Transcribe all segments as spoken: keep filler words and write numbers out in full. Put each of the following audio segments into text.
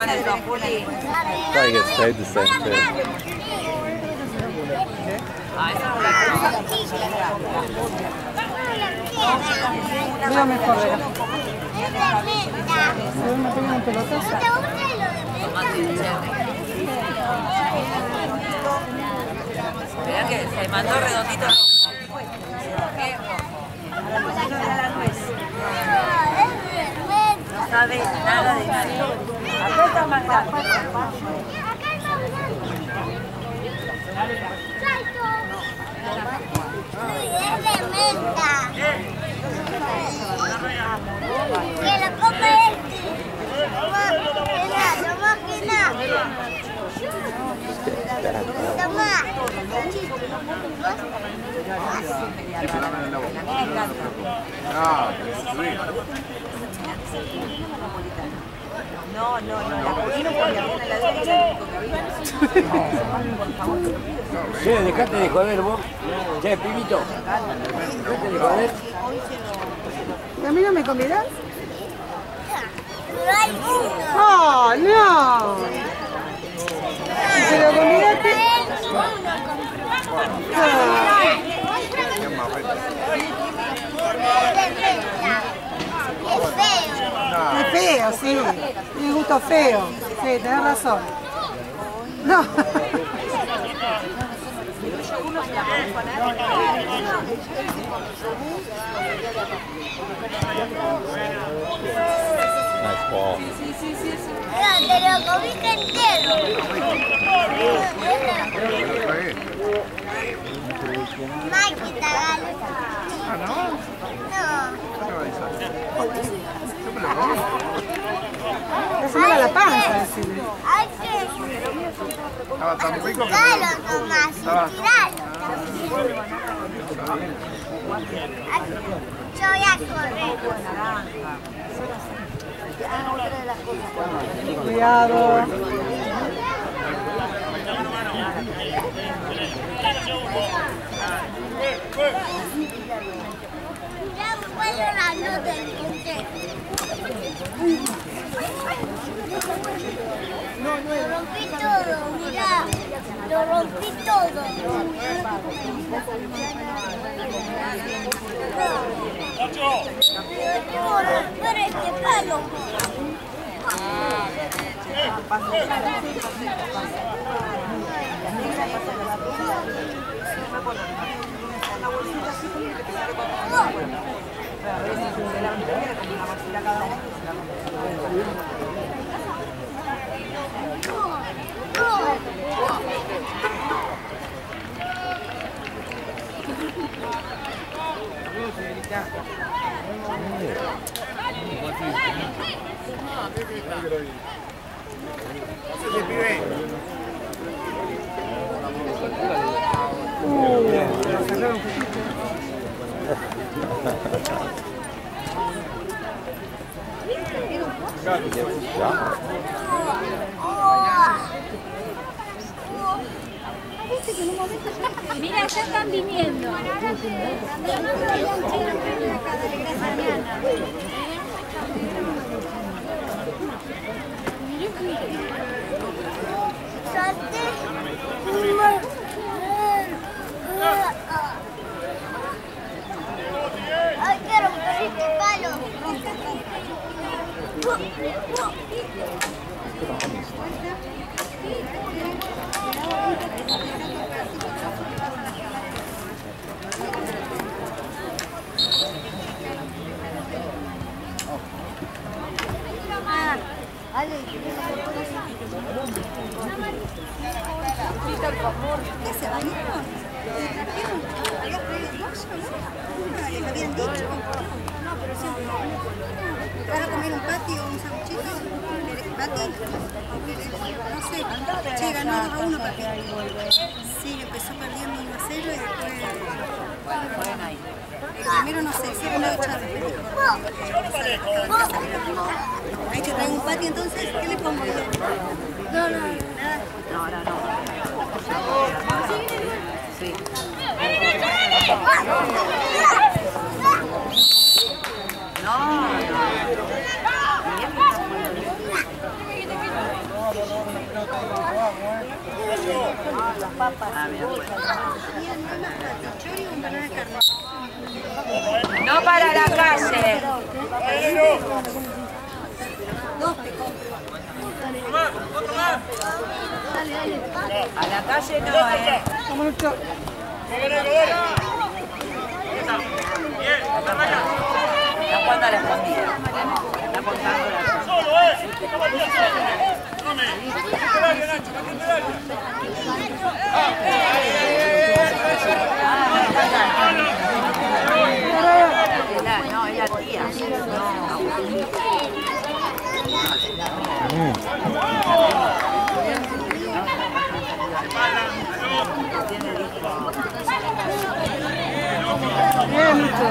Try to get stayed the same too. Veo mejor, verá. Se ve más pequeño en pelotas. Verá que se mandó redondito. No sabe nada de nadie. Acá está más grande. Es de menta. Que lo come este. Toma, toma, toma. No, no, no, la cocina porque a la derecha Sí, dejate de joder vos. Che, pibito. Dejate de joder. ¿Y a mí no me convidás? No hay uno. ¡Oh, no! ¿Se lo convidaste? Es feo. Es feo, sí. Tiene gusto feo. Sí, tenés razón. No. Nice ball. No, te lo comiste entero. Máquina, galo. Ah, ¿no? No. Es mala la panza, decirle. Hay que... Estaba tan rico que... Tiralo nomás, tiralo. Yo voy a correr. Cuidado. Ya me puedo la nota del consejo. Lo rompí todo, mirá. Lo rompí todo. Pero tengo que romper este palo. Mira, ya están viniendo. Ay, quiero romper este palo. ¿Se bañaron? ¿Habías traído dos o no? ¿Les habían dicho? No, pero siempre. ¿Van a comer un patio o un sanguchito? ¿Pati? No sé. Che, ganó dos a uno Pati. Sí, empezó perdiendo uno a cero y después... El primero no sé, si uno echado. ¿Hay que traer un patio entonces? ¿Qué le pongo yo? No, no, nada. No, no, no. Sí. No, no. No para la calle. A la calle no, eh. Está jugando a la escondida. Está contando la... ¡Solo, eh! No, es la tía. Bien, Lucho.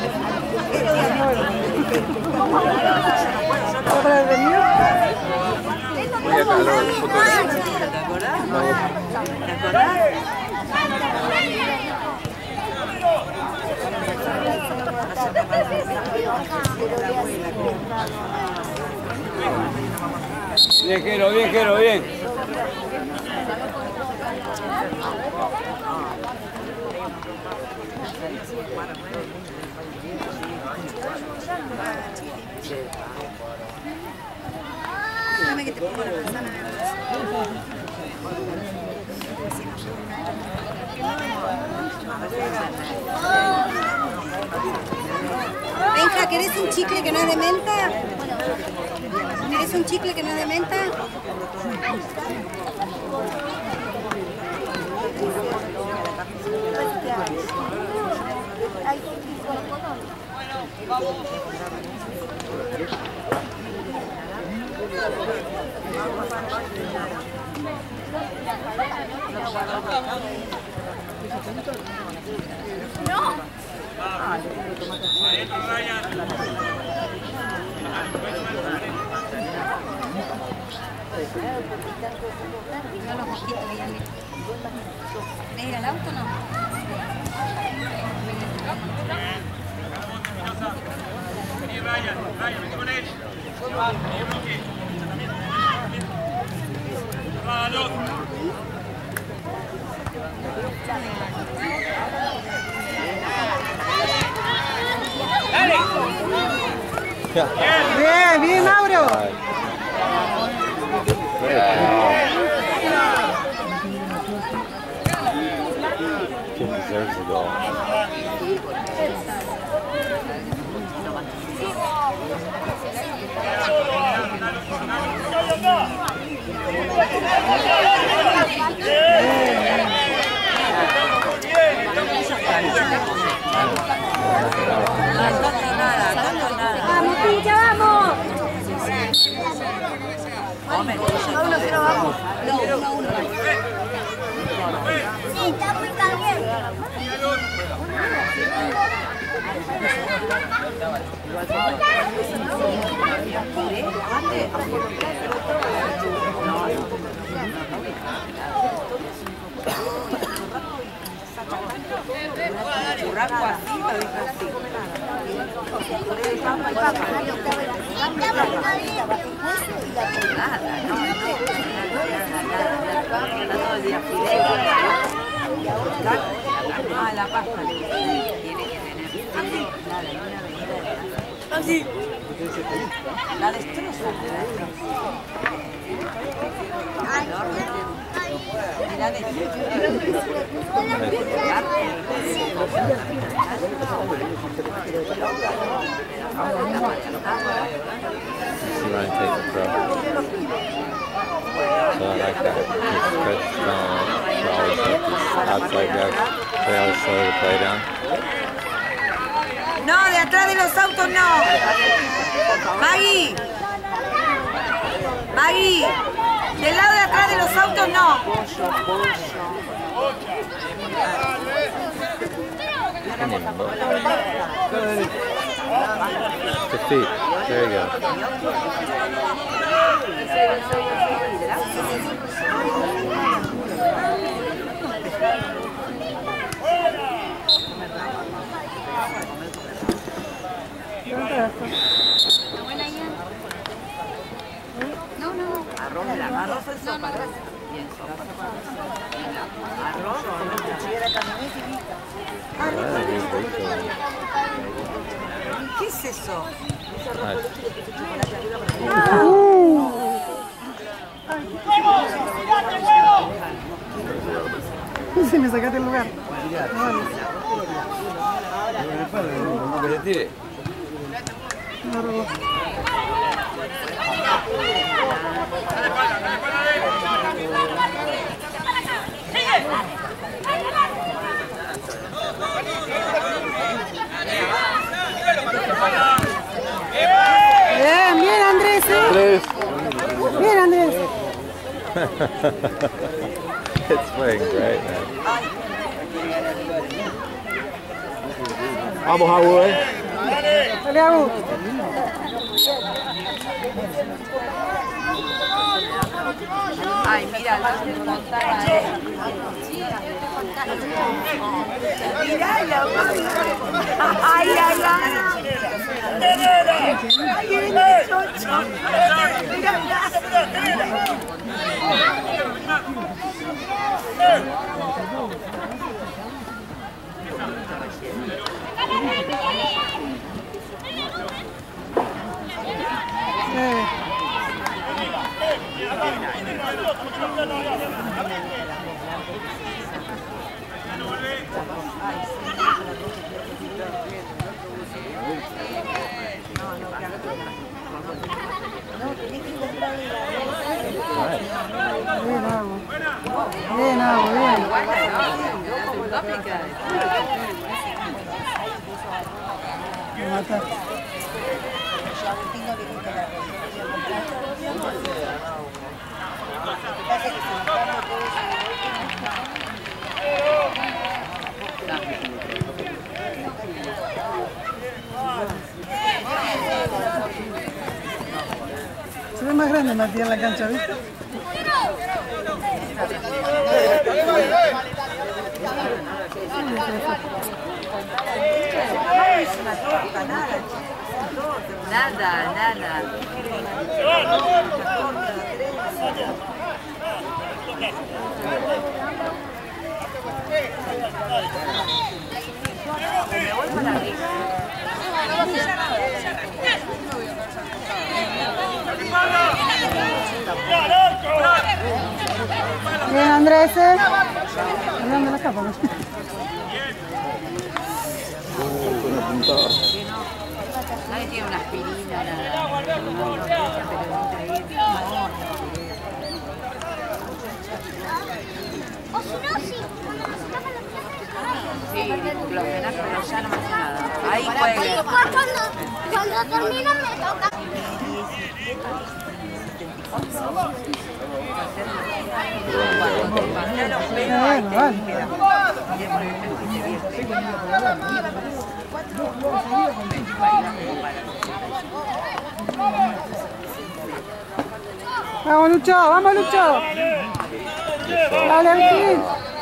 ¿Para el venir? Voy a calor, foto de... ¿Te acordás? ¿Te acordás? Viejero, viejero, bien. Dame que te pongo la manzana. Benja, ¿querés un chicle que no es de menta? ¿Querés un chicle que no es de menta? ¿Querés ir al auto o no? Vení, Ryan, Ryan, vení con él. ¡Vamos! Bien, bien, Mauro. Kid deserves a goal. ¡Vamos, Pincha, vamos! uno cero vamos. No, uno uno. Sí, está muy caliente. Churrasco así, lo deja así. Está muy caliente. Nada, no, no. Está todo el día fideo. Ah, la pasta. Tiene que tener fideo. Dale, una avenida. Así. La destroza. La destroza. See Ryan take the throw. So I like that. He's stretched down. So I always like these outside guys. They always slow the play down. No, de atrás de los autos no. Maggie. Maggie. Del lado de atrás de los autos no. Defeat. There you go. No, no, no. arroz, la, arroz en sopa, ¿no? Y en sopa. Arroz o ¿qué es eso? Si me sacaste el lugar. No que le tire. Bien, bien Andrés, ¿eh? Bien Andrés. It's playing great, man. Vamos, Abu, eh. Dale, Abu. Ay, mira, la Fontana, eh. Mirala, ay, ay, ay. Ay, el chocho. Mirala. Bien, Abu. Bien, Abu, bien. Me mataste. Se ve más grande Matías en la cancha, ¿viste? Nada, nada. Me voy para arriba. Bien Andrés, ¿eh? Hablando la capa, ¿no? Nadie tiene una aspirina, nada. O si no, sí. Sí, diclofenac, pero ya no me hace nada. Ahí Para juega. después cuando, cuando termino me toca. Bueno, vale. Vamos Lucho, vamos Lucho. Dale, Agustín.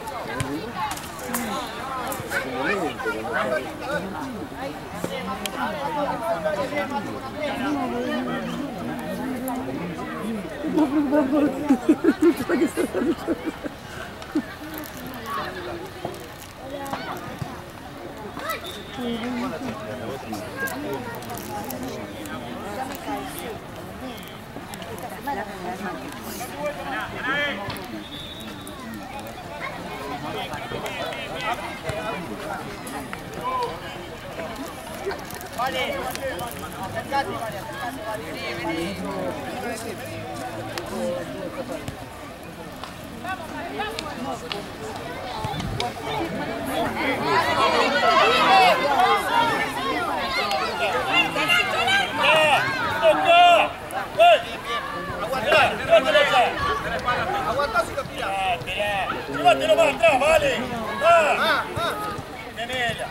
Llévatelo más atrás, vale. Ah, ah. Tenela.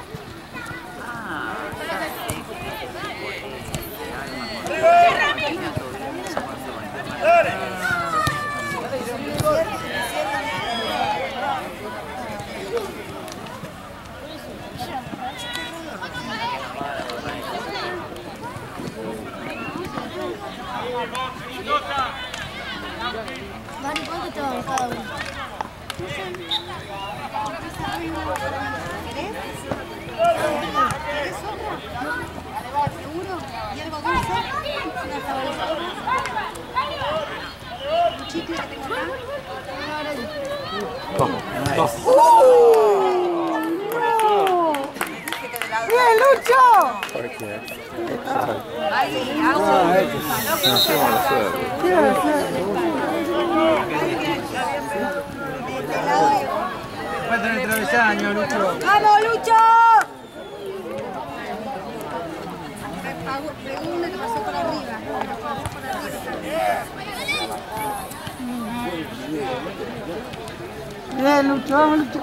Dale. Vale, ¿cuánto te van cada uno? ¿Querés? ¿Querés otra? ¿Seguro? ¿Y algo dulce? ¿Una saborizada? ¿Un chicle que tengo acá? ¡Bien, Lucho! Ay, agua. ¿Qué va a hacer? Falta el travesaño, Lucho. ¡Vamos, Lucho! Una que pasó por arriba. Bien, Lucho, vamos, Lucho.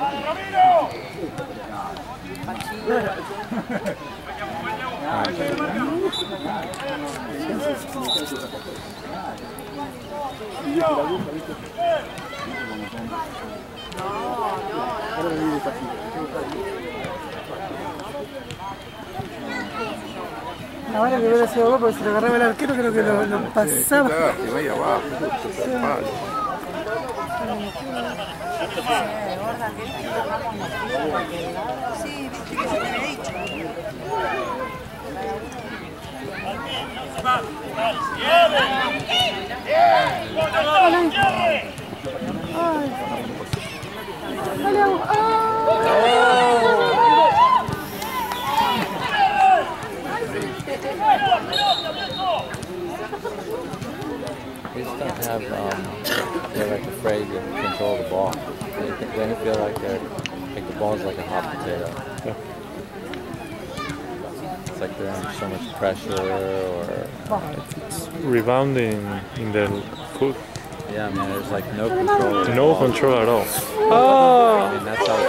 Ahora que hubiera sido vos, porque se lo agarraba el arquero, creo que lo, lo pasaba. Sí, viste que se te había dicho. Dale, agua. ¡Ah! They just don't have, um, they're like afraid to control the ball. They, they feel like they're, like the ball's like a hot potato. It's like they're under so much pressure or... It's rebounding in the foot. Yeah, I mean, there's like no control. No control at all. I mean, that's how,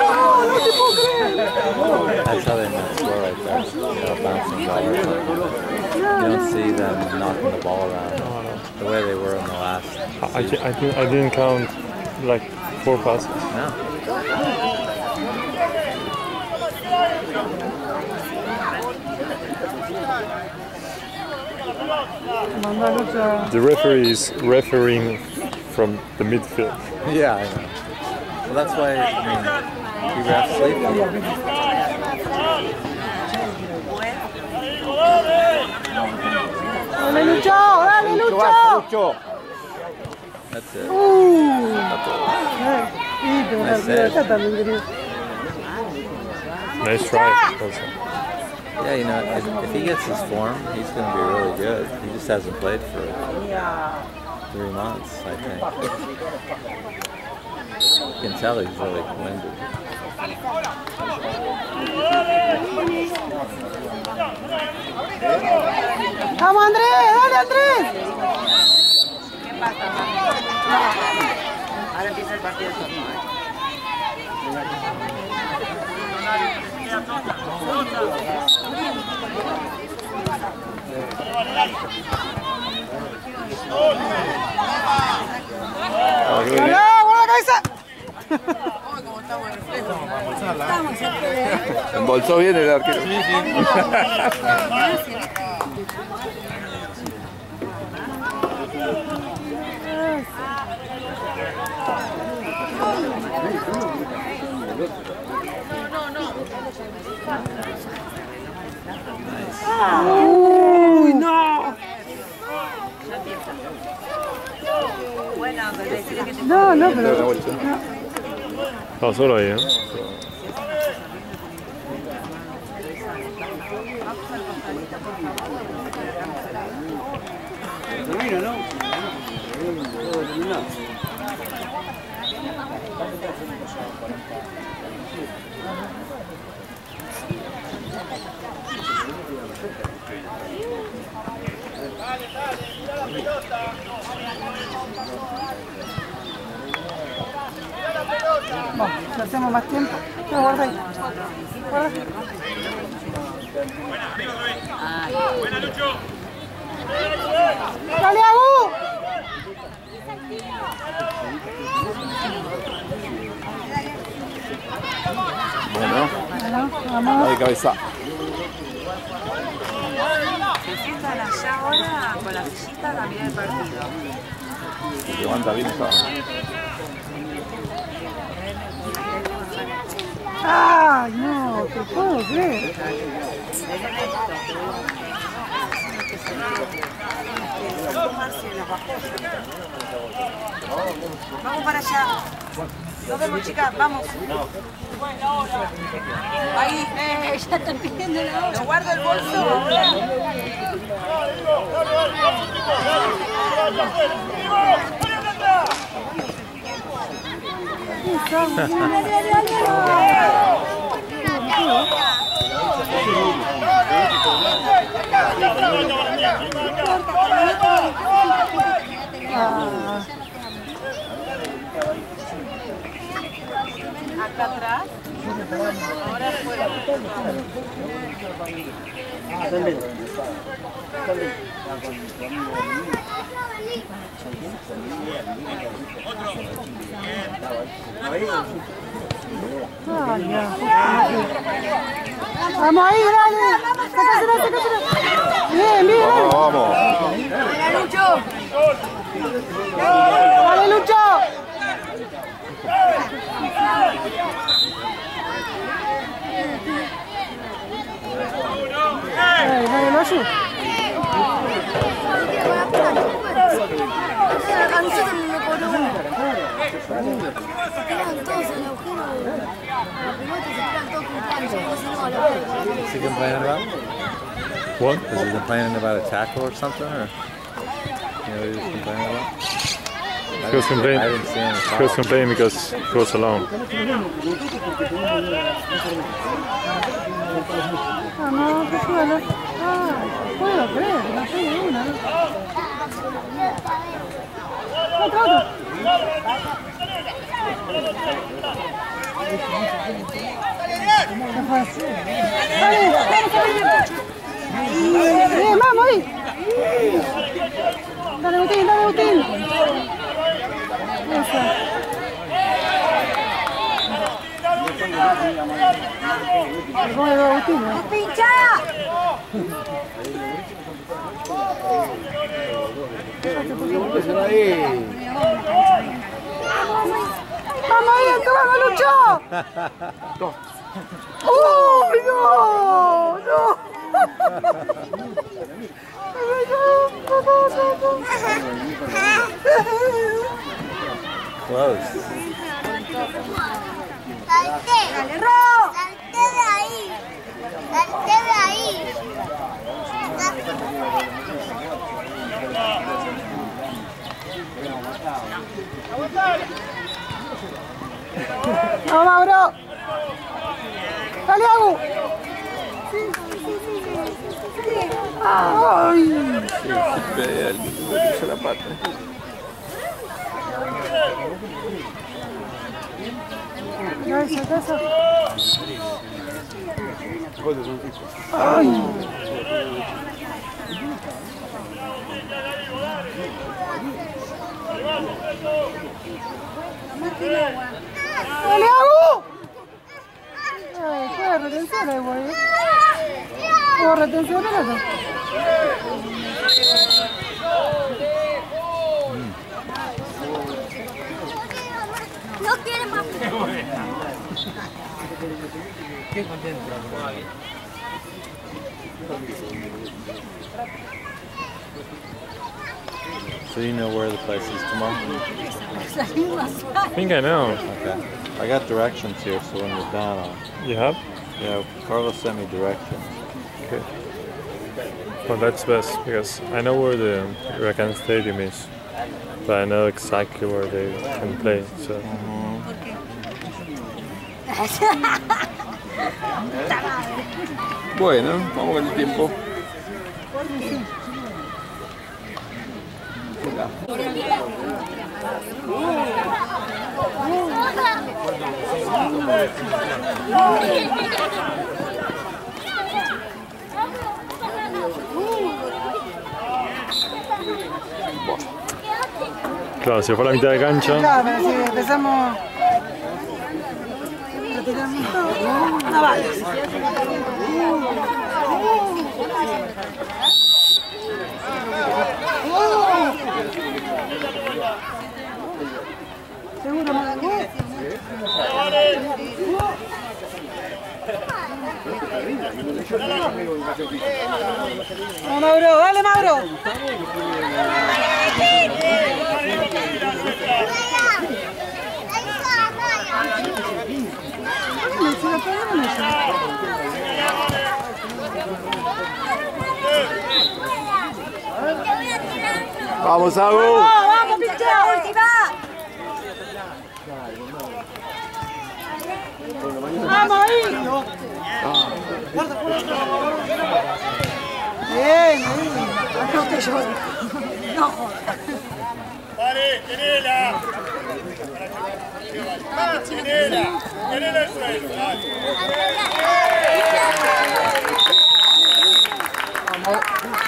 that's how they might score right there. You know, bouncing ball or something. You don't see them knocking the ball around the way they were in the last I, I, I, didn't, I didn't count like four passes. No. The referee is refereeing from the midfield. Yeah, I know. Well, that's why, I mean, we refs sleep. Dale, Lucho, dale, Lucho. That's it. Uh. Sí, pero Nice la acá también quería. Nice try. Also. Yeah, you know, if, if he gets his form, he's going to be really good. He just hasn't played for three months, I think. You can tell he's really winded. ¡Vamos, Andrés! ¡Dale, Andrés! ¿Qué pasa, mamá? Ahora empieza el partido. ¡Hola! ¡Buena cabeza! Embolsó bien el arquero. Sí, sí. ¡Uy, no! No, no, pero... No, solo ahí, ¿eh? Termino, ¿no? Bueno, si hacemos más tiempo. No, guarda ahí. Guarda. Buena, Lucho. ¡Dale, Agu! Bueno, Bueno, vamos. de cabeza. Se sientan allá ahora con la sillita a mirar el partido. Levanta bien esa. ¡Ay, no! ¡Te puedo creer! Vamos para allá. Nos vemos, chicas, vamos. Ahí, eh, ya están pidiendo la hora. ¿Lo guardo el bolso ahora? Acá atrás. Ahora afuera. Ay, ya. Vamos ahí, dale. Sácasela, sácasela. Bien, bien. Vamos, vamos. Dale, Lucho. Dale, Lucho. Dale, dale, lo ayudo. A nosotros no nos cobró uno. Quedaban todos en el agujero. Los pilotos se quedan todos con plancha, como si no, la verdad. Is he complaining about? What? Is he complaining about a tackle or something, or? You know what he was complaining about? He was complaining. I didn't see him. He was complaining because he was alone. Ah, no, que suelo. Ah, puedo creer, no soy de una. Otro, otro. Dale, bien, vamos ahí. Dale, Butín, dale, Butín. Eso. Bueno, Butín. ¡Pincha! ¡Vamos ahí, vamos, Lucho! ¡Uy, no! ¡No! Close. Salte. Salte de ahí. Salte de ahí. ¡Vamos, Mauro! ¡Dale, Agu! ¡Ay! Se la pata. No, eso, eso. ¡Ay! ¡Dale, Agu! Ay, fue retención ahí, güey. Hubo retención de nada. No quiere más. Qué contento. So you know where the place is tomorrow? I think I know. Okay. I got directions here, so when we're down, I'll... You have? Yeah, Carlos sent me directions. Okay. Well, that's best because I know where the Huracan Stadium is, but I know exactly where they can play. So. Bueno, vamos con el tiempo. Claro, se fue a la mitad de cancha. Claro, si empezamos... Retiramos todo. Ah, vale. Vamos, Mauro, dale, Mauro. Vamos, Agu. Vamos, vamos, pinchea, última. Vamos ahí. Bien, ahí. No te llores. No jodas. Vale, tenela. Más, tenela. Tenela el suelo, dale. Vamos.